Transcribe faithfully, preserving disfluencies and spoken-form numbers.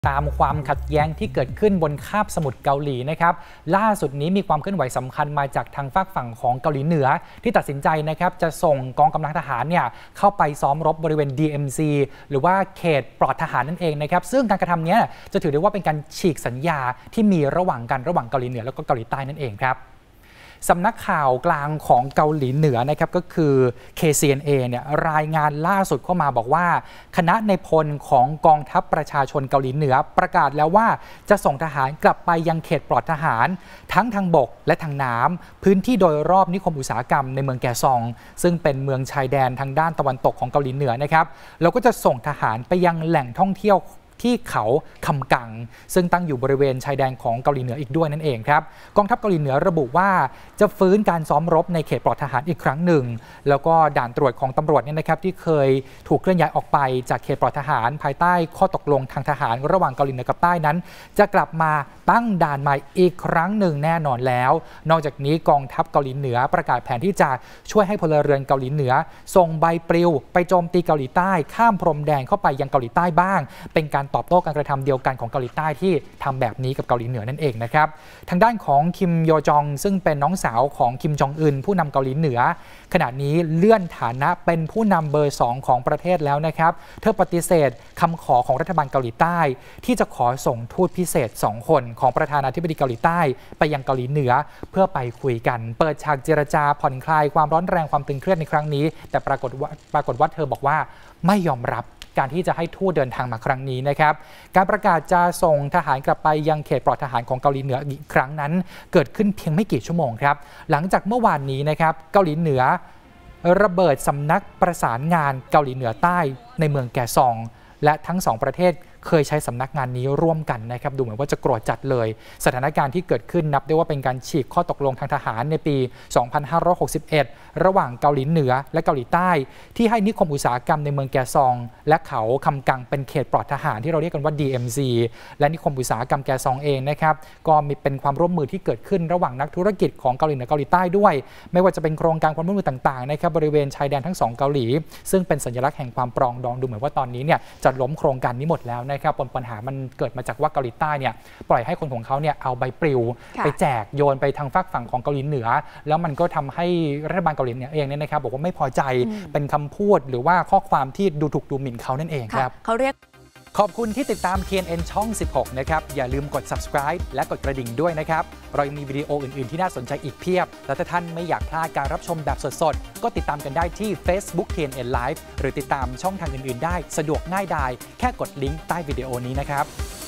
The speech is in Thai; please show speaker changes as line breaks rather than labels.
ตามความขัดแย้งที่เกิดขึ้นบนคาบสมุทรเกาหลีนะครับล่าสุดนี้มีความเคลื่อนไหวสำคัญมาจากทางฝากฝั่งของเกาหลีเหนือที่ตัดสินใจนะครับจะส่งกองกำลังทหารเนี่ยเข้าไปซ้อมรบบริเวณ ดี เอ็ม ซี หรือว่าเขตปลอดทหารนั่นเองนะครับซึ่งการกระทำนี้จะถือได้ว่าเป็นการฉีกสัญญาที่มีระหว่างกันระหว่างเกาหลีเหนือแล้วก็เกาหลีใต้นั่นเองครับสำนักข่าวกลางของเกาหลีเหนือนะครับก็คือ เค ซี เอ็น เอ เนี่ยรายงานล่าสุดเข้ามาบอกว่าคณะในพลของกองทัพประชาชนเกาหลีเหนือประกาศแล้วว่าจะส่งทหารกลับไปยังเขตปลอดทหารทั้งทางบกและทางน้ำพื้นที่โดยรอบนิคมอุตสาหกรรมในเมืองแกซองซึ่งเป็นเมืองชายแดนทางด้านตะวันตกของเกาหลีเหนือนะครับแล้วก็จะส่งทหารไปยังแหล่งท่องเที่ยวที่เขาคำกังซึ่งตั้งอยู่บริเวณชายแดนของเกาหลีเหนืออีกด้วยนั่นเองครับกองทัพเกาหลีเหนือระบุว่าจะฟื้นการซ้อมรบในเขตปลอดทหารอีกครั้งหนึ่งแล้วก็ด่านตรวจของตำรวจเนี่ยนะครับที่เคยถูกเคลื่อนย้ายออกไปจากเขตปลอดทหารภายใต้ข้อตกลงทางทหารระหว่างเกาหลีเหนือกับใต้นั้นจะกลับมาตั้งด่านใหม่อีกครั้งหนึ่งแน่นอนแล้วนอกจากนี้กองทัพเกาหลีเหนือประกาศแผนที่จะช่วยให้พลเรือนเกาหลีเหนือส่งใบปลิวไปโจมตีเกาหลีใต้ข้ามพรมแดนเข้าไปยังเกาหลีใต้บ้างเป็นการตอบโต้การกระทำเดียวกันของเกาหลีใต้ที่ทำแบบนี้กับเกาหลีเหนือนั่นเองนะครับทางด้านของคิมโยจองซึ่งเป็นน้องสาวของคิมจองอึนผู้นำเกาหลีเหนือขณะนี้เลื่อนฐานะเป็นผู้นำเบอร์สองของประเทศแล้วนะครับเธอปฏิเสธคำขอของรัฐบาลเกาหลีใต้ที่จะขอส่งทูตพิเศษสองคนของประธานาธิบดีเกาหลีใต้ไปยังเกาหลีเหนือเพื่อไปคุยกันเปิดฉากเจรจาผ่อนคลายความร้อนแรงความตึงเครียดในครั้งนี้แต่ปรากฏว่าปรากฏว่าเธอบอกว่าไม่ยอมรับการที่จะให้ทูตเดินทางมาครั้งนี้นะครับการประกาศจะส่งทหารกลับไปยังเขตปลอดทหารของเกาหลีเหนืออีกครั้งนั้นเกิดขึ้นเพียงไม่กี่ชั่วโมงครับหลังจากเมื่อวานนี้นะครับเกาหลีเหนือระเบิดสำนักประสานงานเกาหลีเหนือใต้ในเมืองแกซองและทั้งสองประเทศเคยใช้สำนักงานนี้ร่วมกันนะครับดูเหมือนว่าจะโกรธจัดเลยสถานการณ์ที่เกิดขึ้นนับได้ว่าเป็นการฉีกข้อตกลงทางทหารในปี สองพันห้าร้อยหกสิบเอ็ด ระหว่างเกาหลีเหนือและเกาหลีใต้ที่ให้นิคมอุตสาหกรรมในเมืองแกซองและเขาคำกังเป็นเขตปลอดทหารที่เราเรียกกันว่า ดี เอ็ม ซี และนิคมอุตสาหกรรมแกซองเองนะครับก็มีเป็นความร่วมมือที่เกิดขึ้นระหว่างนักธุรกิจของเกาหลีเหนือเกาหลีใต้ด้วยไม่ว่าจะเป็นโครงการความร่วมมือต่างๆนะครับบริเวณชายแดนทั้งสองเกาหลีซึ่งเป็นสัญลักษณ์แห่งความปรองดองดูเหมือนว่าตอนนี้เนี่ยจะล้มโครงการนี้หมดแล้วนะครับปัญหามันเกิดมาจากว่าเกาหลีใต้เนี่ยปล่อยให้คนของเขาเนี่ยเอาใบปลิวไปแจกโยนไปทางฝากฝั่งของเกาหลีเหนือแล้วมันก็ทำให้รัฐบาลเกาหลีเหนือเองเนี่ยนะครับบอกว่าไม่พอใจเป็นคำพูดหรือว่าข้อความที่ดูถูกดูหมิ่นเขานั่นเองครับ
เขาเรียก
ขอบคุณที่ติดตาม ที เอ็น เอ็น ช่องสิบหกนะครับอย่าลืมกด ซับสไครบ์ และกดกระดิ่งด้วยนะครับเรายังมีวิดีโออื่นๆที่น่าสนใจอีกเพียบและถ้าท่านไม่อยากพลาดการรับชมแบบสดๆก็ติดตามกันได้ที่ Facebook ที เอ็น เอ็น Live หรือติดตามช่องทางอื่นๆได้สะดวกง่ายดายแค่กดลิงก์ใต้วิดีโอนี้นะครับ